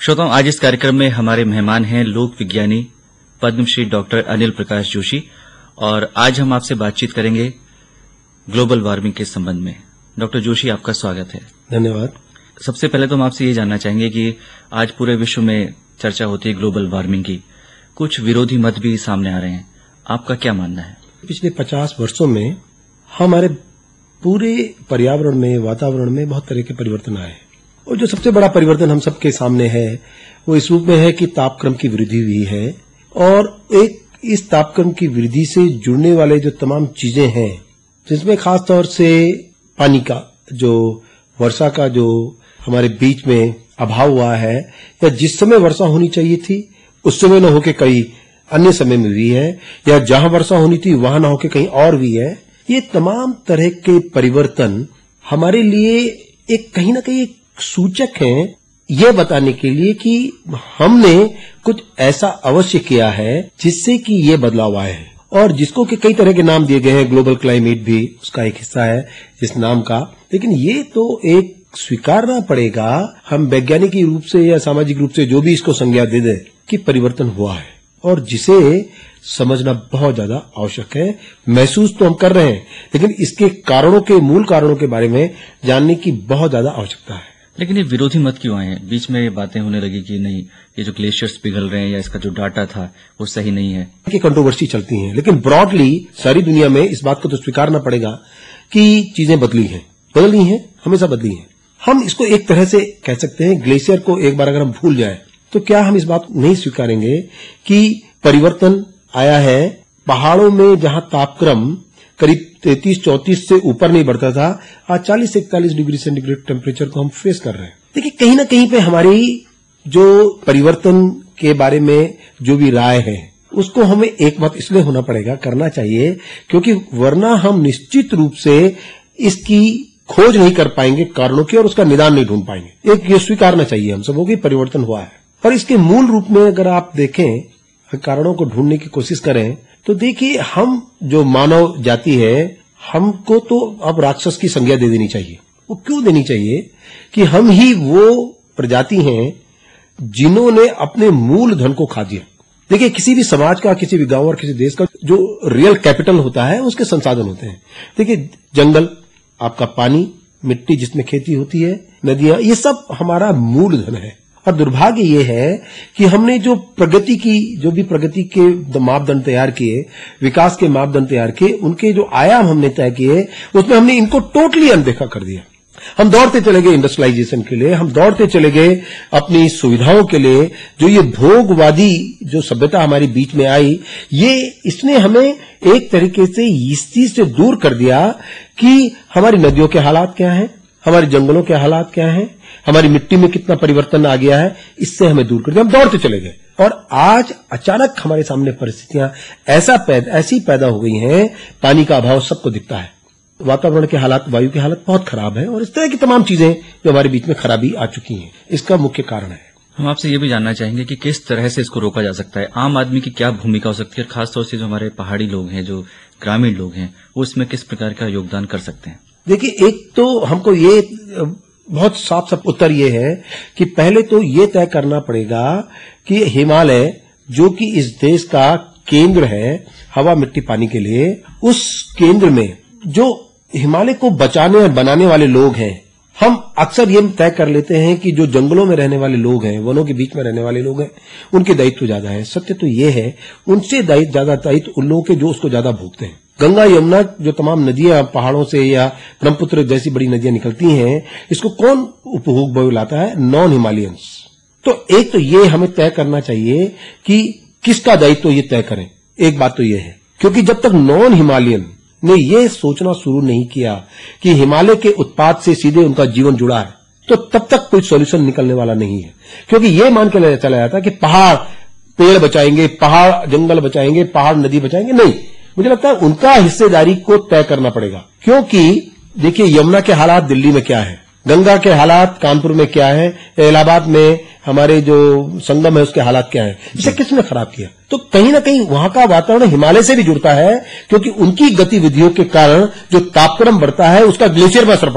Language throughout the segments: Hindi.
श्रोताओं, आज इस कार्यक्रम में हमारे मेहमान हैं लोक विज्ञानी पद्मश्री डॉक्टर अनिल प्रकाश जोशी और आज हम आपसे बातचीत करेंगे ग्लोबल वार्मिंग के संबंध में। डॉक्टर जोशी, आपका स्वागत है। धन्यवाद। सबसे पहले तो हम आपसे ये जानना चाहेंगे कि आज पूरे विश्व में चर्चा होती है ग्लोबल वार्मिंग की, कुछ विरोधी मत भी सामने आ रहे हैं, आपका क्या मानना है? पिछले 50 वर्षों में हमारे पूरे पर्यावरण में, वातावरण में बहुत तरह के परिवर्तन आए और जो सबसे बड़ा परिवर्तन हम सबके सामने है वो इस रूप में है कि तापक्रम की वृद्धि हुई है और इस तापक्रम की वृद्धि से जुड़ने वाले जो तमाम चीजें हैं, जिसमें खास तौर से पानी का, जो वर्षा का जो हमारे बीच में अभाव हुआ है या जिस समय वर्षा होनी चाहिए थी उस समय न होके कई अन्य समय में भी है, या जहां वर्षा होनी थी वहां न होके कहीं और भी है। ये तमाम तरह के परिवर्तन हमारे लिए एक कहीं ना कहीं एक सूचक हैं ये बताने के लिए कि हमने कुछ ऐसा अवश्य किया है जिससे कि ये बदलाव आए हैं और जिसको कि कई तरह के नाम दिए गए हैं। ग्लोबल क्लाइमेट भी उसका एक हिस्सा है इस नाम का। लेकिन ये तो एक स्वीकारना पड़ेगा, हम वैज्ञानिक रूप से या सामाजिक रूप से जो भी इसको संज्ञा दे दे कि परिवर्तन हुआ है और जिसे समझना बहुत ज्यादा आवश्यक है। महसूस तो हम कर रहे हैं लेकिन इसके कारणों के, मूल कारणों के बारे में जानने की बहुत ज्यादा आवश्यकता है। लेकिन ये विरोधी मत क्यों आए हैं? बीच में ये बातें होने लगी कि नहीं, ये जो ग्लेशियर्स पिघल रहे हैं या इसका जो डाटा था वो सही नहीं है, कि कंट्रोवर्सी चलती हैं। लेकिन ब्रॉडली सारी दुनिया में इस बात को तो स्वीकारना पड़ेगा कि चीजें बदली हैं, हमेशा बदली हैं। हम इसको एक तरह से कह सकते हैं, ग्लेशियर को एक बार अगर हम भूल जाएं तो क्या हम इस बात नहीं स्वीकारेंगे कि परिवर्तन आया है। पहाड़ों में जहां तापक्रम करीब 33-34 से ऊपर नहीं बढ़ता था, आज 40 से 41 डिग्री सेंटीग्रेड टेम्परेचर को हम फेस कर रहे हैं। देखिए, कहीं ना कहीं पे हमारी जो परिवर्तन के बारे में जो भी राय है उसको हमें एक मत इसलिए होना पड़ेगा, करना चाहिए, क्योंकि वरना हम निश्चित रूप से इसकी खोज नहीं कर पाएंगे कारणों की और उसका निदान नहीं ढूंढ पाएंगे। एक ये स्वीकारना चाहिए हम सबको कि परिवर्तन हुआ है और इसके मूल रूप में अगर आप देखें, कारणों को ढूंढने की कोशिश करें तो देखिए, हम जो मानव जाति है हमको तो अब राक्षस की संज्ञा दे देनी चाहिए। वो क्यों देनी चाहिए कि हम ही वो प्रजाति हैं जिन्होंने अपने मूल धन को खा दिया। देखिए, किसी भी समाज का, किसी भी गांव और किसी देश का जो रियल कैपिटल होता है उसके संसाधन होते हैं। देखिए, जंगल, आपका पानी, मिट्टी जिसमें खेती होती है, नदियां, ये सब हमारा मूल धन है। और दुर्भाग्य ये है कि हमने जो भी प्रगति के मापदंड तैयार किए, विकास के मापदंड तैयार किए, उनके जो आयाम हमने तय किए, उसमें हमने इनको टोटली अनदेखा कर दिया। हम दौड़ते चले गए इंडस्ट्रियलाइजेशन के लिए, हम दौड़ते चले गए अपनी सुविधाओं के लिए। जो ये भोगवादी जो सभ्यता हमारे बीच में आई, इसने हमें एक तरीके से इस चीज से दूर कर दिया कि हमारी नदियों के हालात क्या हैं, हमारे जंगलों के हालात क्या हैं, हमारी मिट्टी में कितना परिवर्तन आ गया है। इससे हमें दूर कर दिया, हम दौड़ते चले गए और आज अचानक हमारे सामने परिस्थितियां ऐसी पैदा हो गई हैं, पानी का अभाव सबको दिखता है, वातावरण के हालात, वायु के हालत बहुत खराब है और इस तरह की तमाम चीजें जो हमारे बीच में खराबी आ चुकी हैं, इसका मुख्य कारण है। हम आपसे ये भी जानना चाहेंगे कि किस तरह से इसको रोका जा सकता है, आम आदमी की क्या भूमिका हो सकती है, खासतौर से जो हमारे पहाड़ी लोग हैं, जो ग्रामीण लोग हैं, वो इसमें किस प्रकार का योगदान कर सकते हैं? देखिए, एक तो हमको ये बहुत साफ उत्तर ये है कि पहले तो ये तय करना पड़ेगा कि हिमालय, जो कि इस देश का केंद्र है हवा, मिट्टी, पानी के लिए, उस केंद्र में जो हिमालय को बचाने और बनाने वाले लोग हैं, हम अक्सर ये तय कर लेते हैं कि जो जंगलों में रहने वाले लोग हैं, वनों के बीच में रहने वाले लोग हैं, उनके दायित्व ज्यादा है। सत्य तो ये है, उनसे ज्यादा दायित्व उन लोगों के जो उसको ज्यादा भोगते हैं। गंगा, यमुना, जो तमाम नदियां पहाड़ों से या ब्रह्मपुत्र जैसी बड़ी नदियां निकलती हैं, इसको कौन उपभोग लाता है? Non Himalayans. तो एक तो ये हमें तय करना चाहिए कि किसका दायित्व ये तय करें। एक बात तो ये है, क्योंकि जब तक नॉन हिमालयन ने ये सोचना शुरू नहीं किया कि हिमालय के उत्पाद से सीधे उनका जीवन जुड़ा है, तो तब तक कोई सॉल्यूशन निकलने वाला नहीं है। क्योंकि ये मान के चला जाता है कि पहाड़ पेड़ बचाएंगे, पहाड़ जंगल बचाएंगे, पहाड़ नदी बचाएंगे। नहीं, मुझे लगता है उनका हिस्सेदारी को तय करना पड़ेगा। क्योंकि देखिए, यमुना के हालात दिल्ली में क्या है, गंगा के हालात कानपुर में क्या है, इलाहाबाद में हमारे जो संगम है उसके हालात क्या है, इसे किसने खराब किया? तो कहीं ना कहीं वहां का वातावरण हिमालय से भी जुड़ता है, क्योंकि उनकी गतिविधियों के कारण जो तापक्रम बढ़ता है उसका ग्लेशियर में असर पड़ता है।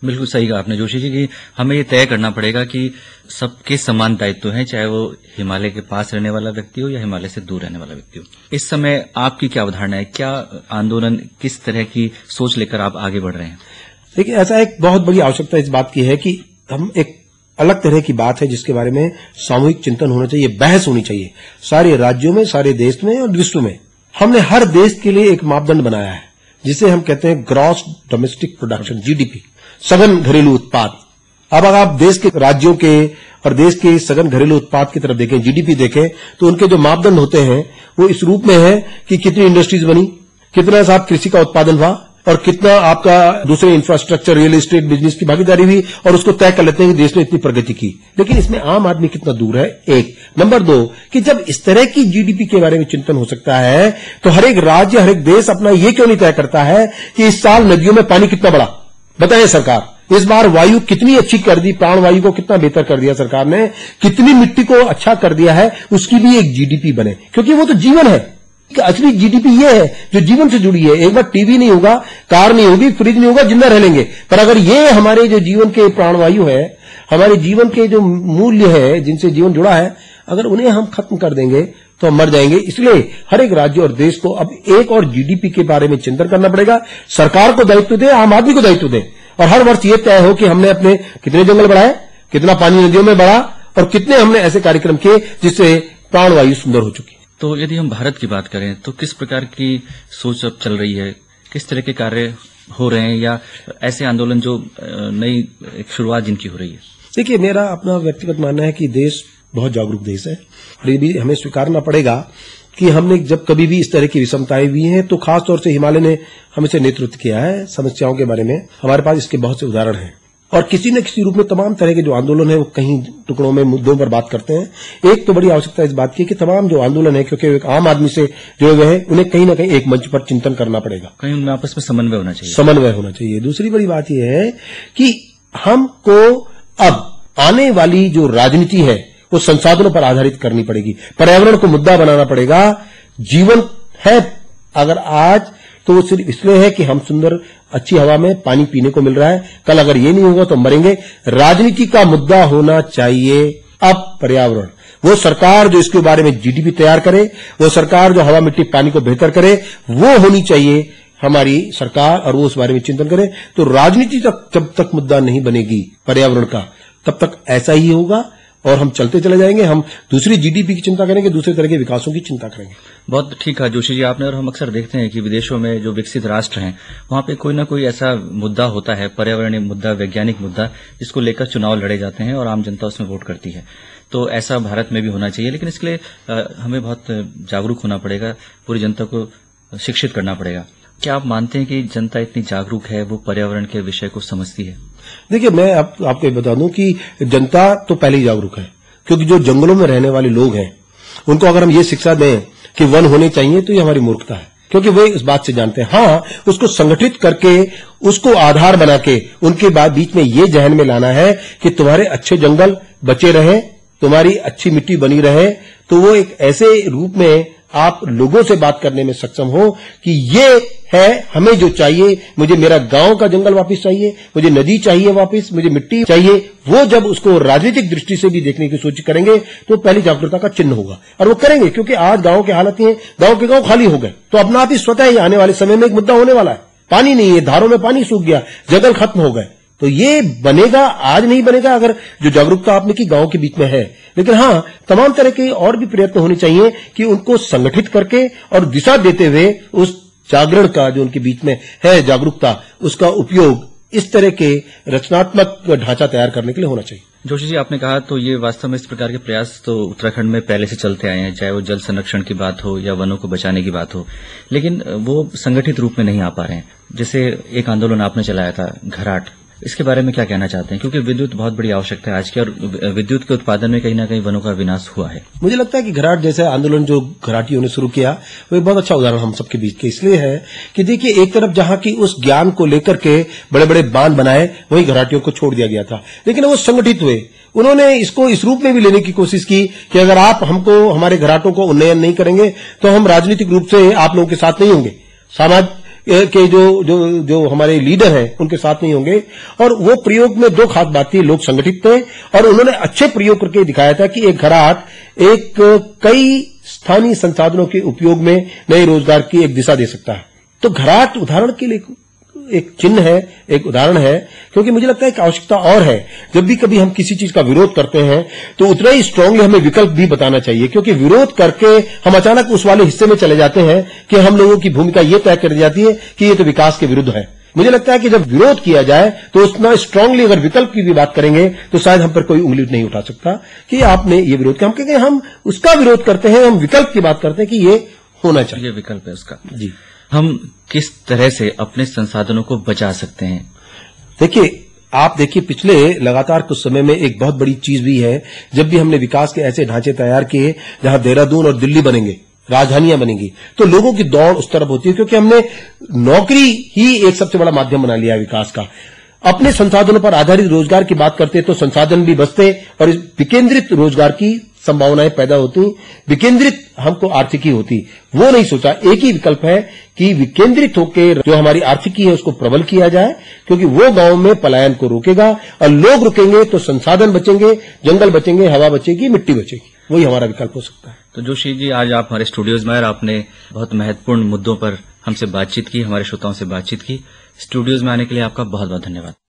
बिल्कुल सही कहा आपने जोशी जी कि हमें ये तय करना पड़ेगा कि सबके समान दायित्व हैं, चाहे वो हिमालय के पास रहने वाला व्यक्ति हो या हिमालय से दूर रहने वाला व्यक्ति हो। इस समय आपकी क्या अवधारणा है, क्या आंदोलन, किस तरह की सोच लेकर आप आगे बढ़ रहे हैं? देखिए, ऐसा एक बहुत बड़ी आवश्यकता इस बात की है कि हम एक अलग तरह की बात है जिसके बारे में सामूहिक चिंतन होना चाहिए, बहस होनी चाहिए सारे राज्यों में, सारे देश में और विश्व में। हमने हर देश के लिए एक मापदंड बनाया है जिसे हम कहते हैं ग्रॉस डोमेस्टिक प्रोडक्शन, जीडीपी, सघन घरेलू उत्पाद। अब अगर आप देश के राज्यों के और देश के सघन घरेलू उत्पाद की तरफ देखें, जीडीपी देखें, तो उनके जो मापदंड होते हैं वो इस रूप में है कि कितनी इंडस्ट्रीज बनी, कितना साहब कृषि का उत्पादन हुआ और कितना आपका दूसरे इंफ्रास्ट्रक्चर, रियल एस्टेट बिजनेस की भागीदारी हुई, और उसको तय कर लेते हैं कि देश ने इतनी प्रगति की। लेकिन इसमें आम आदमी कितना दूर है, एक। नंबर दो कि जब इस तरह की जीडीपी के बारे में चिंतन हो सकता है तो हर एक राज्य, हर एक देश अपना ये क्यों नहीं तय करता है कि इस साल नदियों में पानी कितना बढ़ा, बताएं सरकार। इस बार वायु कितनी अच्छी कर दी, प्राण वायु को कितना बेहतर कर दिया सरकार ने, कितनी मिट्टी को अच्छा कर दिया है, उसकी भी एक जीडीपी बने, क्योंकि वो तो जीवन है। असली जीडीपी ये है जो जीवन से जुड़ी है। एक बार टीवी नहीं होगा, कार नहीं होगी, फ्रिज नहीं होगा, जिंदा रह लेंगे, पर अगर ये हमारे जो जीवन के प्राणवायु है, हमारे जीवन के जो मूल्य है जिनसे जीवन जुड़ा है, अगर उन्हें हम खत्म कर देंगे तो हम मर जाएंगे। इसलिए हर एक राज्य और देश को अब एक और जीडीपी के बारे में चिंतन करना पड़ेगा। सरकार को दायित्व दे, आम आदमी को दायित्व दे, और हर वर्ष ये तय हो कि हमने अपने कितने जंगल बढ़ाए, कितना पानी नदियों में बढ़ा और कितने हमने ऐसे कार्यक्रम किए जिससे प्राणवायु सुंदर हो चुकी। तो यदि हम भारत की बात करें तो किस प्रकार की सोच अब चल रही है, किस तरह के कार्य हो रहे हैं, या ऐसे आंदोलन जो नई एक शुरुआत जिनकी हो रही है? देखिए, मेरा अपना व्यक्तिगत मानना है कि देश बहुत जागरूक देश है, और ये भी हमें स्वीकारना पड़ेगा कि हमने जब कभी भी इस तरह की विषमताएं हुई हैं तो खासतौर से हिमालय ने हमें नेतृत्व किया है समस्याओं के बारे में। हमारे पास इसके बहुत से उदाहरण हैं, और किसी न किसी रूप में तमाम तरह के जो आंदोलन है वो कहीं टुकड़ों में, मुद्दों पर बात करते हैं। एक तो बड़ी आवश्यकता इस बात की कि तमाम जो आंदोलन है, क्योंकि एक आम आदमी से जुड़े हुए हैं, उन्हें कहीं न कहीं एक मंच पर चिंतन करना पड़ेगा, कहीं उनमें आपस में समन्वय होना चाहिए। समन्वय होना चाहिए। दूसरी बड़ी बात यह है कि हमको अब आने वाली जो राजनीति है वो संसाधनों पर आधारित करनी पड़ेगी, पर्यावरण को मुद्दा बनाना पड़ेगा। जीवन है अगर आज, तो वो सिर्फ इसलिए है कि हम सुंदर अच्छी हवा में पानी पीने को मिल रहा है, कल अगर ये नहीं होगा तो मरेंगे। राजनीति का मुद्दा होना चाहिए अब पर्यावरण। वो सरकार जो इसके बारे में जीडीपी तैयार करे, वो सरकार जो हवा मिट्टी पानी को बेहतर करे, वो होनी चाहिए हमारी सरकार, और वो उस बारे में चिंतन करे। तो राजनीति तक जब तक मुद्दा नहीं बनेगी पर्यावरण का, तब तक ऐसा ही होगा और हम चलते चले जाएंगे। हम दूसरी जीडीपी की चिंता करेंगे, दूसरे तरह के विकासों की चिंता करेंगे। बहुत ठीक कहा जोशी जी आपने। और हम अक्सर देखते हैं कि विदेशों में जो विकसित राष्ट्र हैं वहां पे कोई ना कोई ऐसा मुद्दा होता है, पर्यावरणीय मुद्दा, वैज्ञानिक मुद्दा, जिसको लेकर चुनाव लड़े जाते हैं और आम जनता उसमें वोट करती है। तो ऐसा भारत में भी होना चाहिए, लेकिन इसके लिए हमें बहुत जागरूक होना पड़ेगा, पूरी जनता को शिक्षित करना पड़ेगा। क्या आप मानते हैं कि जनता इतनी जागरूक है, वो पर्यावरण के विषय को समझती है? देखिए, मैं आपको बता दूं कि जनता तो पहले ही जागरूक है, क्योंकि जो जंगलों में रहने वाले लोग हैं उनको अगर हम ये शिक्षा दें कि वन होने चाहिए तो ये हमारी मूर्खता है, क्योंकि वे इस बात से जानते हैं। हाँ, उसको संगठित करके, उसको आधार बना के उनके बीच में ये जहन में लाना है कि तुम्हारे अच्छे जंगल बचे रहे, तुम्हारी अच्छी मिट्टी बनी रहे, तो वो एक ऐसे रूप में आप लोगों से बात करने में सक्षम हो कि ये है हमें जो चाहिए, मुझे मेरा गांव का जंगल वापस चाहिए, मुझे नदी चाहिए वापस, मुझे मिट्टी चाहिए। वो जब उसको राजनीतिक दृष्टि से भी देखने की सोच करेंगे तो पहली जागरूकता का चिन्ह होगा, और वो करेंगे। क्योंकि आज गांव की हालत है, गांव के गांव खाली हो गए, तो अपना आप ही स्वतः ही आने वाले समय में एक मुद्दा होने वाला है। पानी नहीं है, धारों में पानी सूख गया, जंगल खत्म हो गए, तो ये बनेगा, आज नहीं बनेगा अगर जो जागरूकता आपने की गांव के बीच में है। लेकिन हाँ, तमाम तरह के और भी प्रयत्न होने चाहिए कि उनको संगठित करके और दिशा देते हुए उस जागरण का जो उनके बीच में है जागरूकता, उसका उपयोग इस तरह के रचनात्मक ढांचा तैयार करने के लिए होना चाहिए। जोशी जी, आपने कहा तो ये वास्तव में इस प्रकार के प्रयास तो उत्तराखंड में पहले से चलते आए हैं, चाहे वो जल संरक्षण की बात हो या वनों को बचाने की बात हो, लेकिन वो संगठित रूप में नहीं आ पा रहे हैं। जैसे एक आंदोलन आपने चलाया था घराट, इसके बारे में क्या कहना चाहते हैं? क्योंकि विद्युत बहुत बड़ी आवश्यकता है आज की, और विद्युत के उत्पादन में कहीं ना कहीं वनों का विनाश हुआ है। मुझे लगता है कि घराट जैसा आंदोलन जो घराटियों ने शुरू किया वो एक बहुत अच्छा उदाहरण हम सबके बीच के इसलिए है कि देखिए, एक तरफ जहां की उस ज्ञान को लेकर के बड़े बड़े बांध बनाए, वहीं घराटियों को छोड़ दिया गया था, लेकिन वो संगठित हुए। उन्होंने इसको इस रूप में भी लेने की कोशिश की कि अगर आप हमको, हमारे घराटों को उन्नयन नहीं करेंगे तो हम राजनीतिक रूप से आप लोगों के साथ नहीं होंगे, के जो हमारे लीडर हैं उनके साथ नहीं होंगे। और वो प्रयोग में दो खास बात थी, लोग संगठित थे और उन्होंने अच्छे प्रयोग करके दिखाया था कि एक घराट एक कई स्थानीय संसाधनों के उपयोग में नए रोजगार की एक दिशा दे सकता है। तो घराट उदाहरण के लिए एक चिन्ह है, एक उदाहरण है, क्योंकि मुझे लगता है कि आवश्यकता और है। जब भी कभी हम किसी चीज का विरोध करते हैं तो उतना ही स्ट्रांगली हमें विकल्प भी बताना चाहिए, क्योंकि विरोध करके हम अचानक उस वाले हिस्से में चले जाते हैं कि हम लोगों की भूमिका ये तय कर दी जाती है कि ये तो विकास के विरुद्ध है। मुझे लगता है कि जब विरोध किया जाए तो उतना स्ट्रांगली अगर विकल्प की भी बात करेंगे तो शायद हम पर कोई उंगली नहीं उठा सकता कि आपने ये विरोध किया। हम कहेंगे हम उसका विरोध करते हैं, हम विकल्प की बात करते हैं कि ये होना चाहिए, ये विकल्प है उसका। जी। हम किस तरह से अपने संसाधनों को बचा सकते हैं? देखिए पिछले लगातार कुछ समय में एक बहुत बड़ी चीज भी है, जब भी हमने विकास के ऐसे ढांचे तैयार किए जहां देहरादून और दिल्ली बनेंगे, राजधानियां बनेंगी, तो लोगों की दौड़ उस तरफ होती है, क्योंकि हमने नौकरी ही एक सबसे बड़ा माध्यम बना लिया है विकास का। अपने संसाधनों पर आधारित रोजगार की बात करते तो संसाधन भी बचते और इस विकेंद्रित रोजगार की संभावनाएं पैदा होती, विकेंद्रित हमको आर्थिकी होती। वो नहीं सोचा। एक ही विकल्प है कि विकेंद्रित होकर जो हमारी आर्थिकी है उसको प्रबल किया जाए, क्योंकि वो गांव में पलायन को रोकेगा और लोग रुकेंगे तो संसाधन बचेंगे, जंगल बचेंगे, हवा बचेगी, मिट्टी बचेगी। वही हमारा विकल्प हो सकता है। तो जोशी जी, आज आप हमारे स्टूडियोज में आए और आपने बहुत महत्वपूर्ण मुद्दों पर हमसे बातचीत की, हमारे श्रोताओं से बातचीत की। स्टूडियोज में आने के लिए आपका बहुत बहुत धन्यवाद।